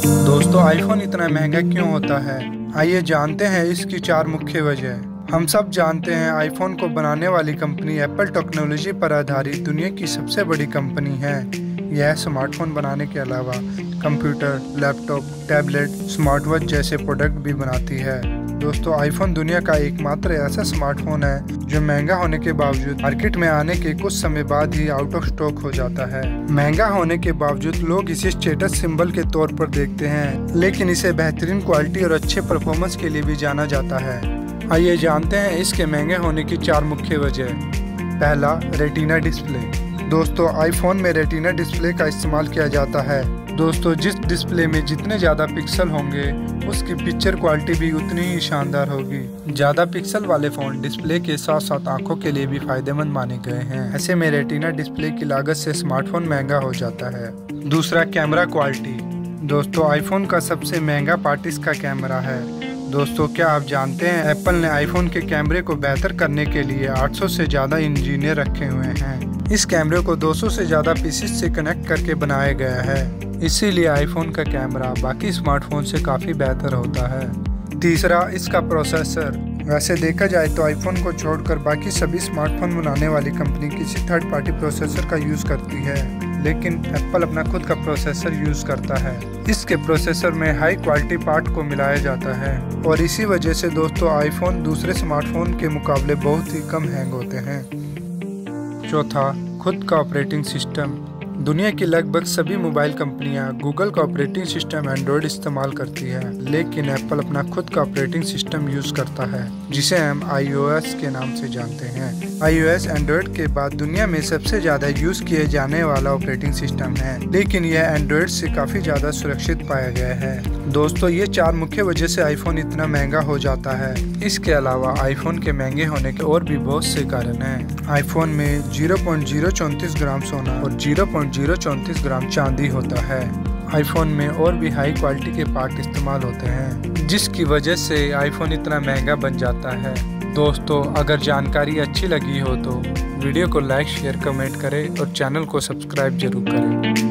दोस्तों, आईफोन इतना महंगा क्यों होता है? आइए जानते हैं इसकी 4 मुख्य वजह। हम सब जानते हैं आईफोन को बनाने वाली कंपनी एप्पल टेक्नोलॉजी पर आधारित दुनिया की सबसे बड़ी कंपनी है। यह स्मार्टफोन बनाने के अलावा computer, laptop, tablet, smart watch जैसे प्रोडक्ट भी बनाती है। दोस्तों, आईफोन दुनिया का एकमात्र ऐसा स्मार्टफोन है जो महंगा होने के बावजूद मार्केट में आने के कुछ समय बाद ही आउट ऑफ स्टॉक हो जाता है। महंगा होने के बावजूद लोग इसे स्टेटस सिंबल के तौर पर देखते हैं, लेकिन इसे बेहतरीन क्वालिटी और अच्छे परफॉर्मेंस के लिए भी जाना जाता है। आइए जानते हैं इसके महंगे होने की 4 मुख्य वजह। पहला, रेटिना डिस्प्ले। दोस्तों, आईफोन में रेटिना डिस्प्ले का इस्तेमाल किया जाता है। दोस्तों, जिस डिस्प्ले में जितने ज़्यादा पिक्सल होंगे उसकी पिक्चर क्वालिटी भी उतनी ही शानदार होगी। ज़्यादा पिक्सल वाले फ़ोन डिस्प्ले के साथ साथ आंखों के लिए भी फायदेमंद माने गए हैं। ऐसे में रेटिना डिस्प्ले की लागत से स्मार्टफोन महंगा हो जाता है। दूसरा, कैमरा क्वालिटी। दोस्तों, आईफोन का सबसे महंगा पार्ट इसका कैमरा है। दोस्तों, क्या आप जानते हैं एप्पल ने आईफोन के कैमरे को बेहतर करने के लिए 800 से ज़्यादा इंजीनियर रखे हुए हैं। इस कैमरे को 200 से ज़्यादा पीसेस से कनेक्ट करके बनाया गया है, इसीलिए आईफोन का कैमरा बाकी स्मार्टफोन से काफ़ी बेहतर होता है। तीसरा, इसका प्रोसेसर। वैसे देखा जाए तो आईफोन को छोड़कर बाकी सभी स्मार्टफोन बनाने वाली कंपनी किसी थर्ड पार्टी प्रोसेसर का यूज़ करती है, लेकिन एप्पल अपना खुद का प्रोसेसर यूज़ करता है। इसके प्रोसेसर में हाई क्वालिटी पार्ट को मिलाया जाता है और इसी वजह से दोस्तों आईफोन दूसरे स्मार्टफोन के मुकाबले बहुत ही कम हैंग होते हैं। चौथा, खुद का ऑपरेटिंग सिस्टम। दुनिया की लगभग सभी मोबाइल कंपनियां गूगल का ऑपरेटिंग सिस्टम एंड्रॉयड इस्तेमाल करती है, लेकिन एप्पल अपना खुद का ऑपरेटिंग सिस्टम यूज़ करता है जिसे हम iOS के नाम से जानते हैं। iOS एंड्रॉयड के बाद दुनिया में सबसे ज़्यादा यूज़ किए जाने वाला ऑपरेटिंग सिस्टम है, लेकिन यह एंड्रॉयड से काफ़ी ज़्यादा सुरक्षित पाया गया है। दोस्तों, ये 4 मुख्य वजह से आईफोन इतना महंगा हो जाता है। इसके अलावा आईफोन के महंगे होने के और भी बहुत से कारण हैं। आईफोन में 0.034 ग्राम सोना और 0.034 ग्राम चांदी होता है। आईफोन में और भी हाई क्वालिटी के पार्ट इस्तेमाल होते हैं, जिसकी वजह से आईफोन इतना महंगा बन जाता है। दोस्तों, अगर जानकारी अच्छी लगी हो तो वीडियो को लाइक, शेयर, कमेंट करें और चैनल को सब्सक्राइब जरूर करें।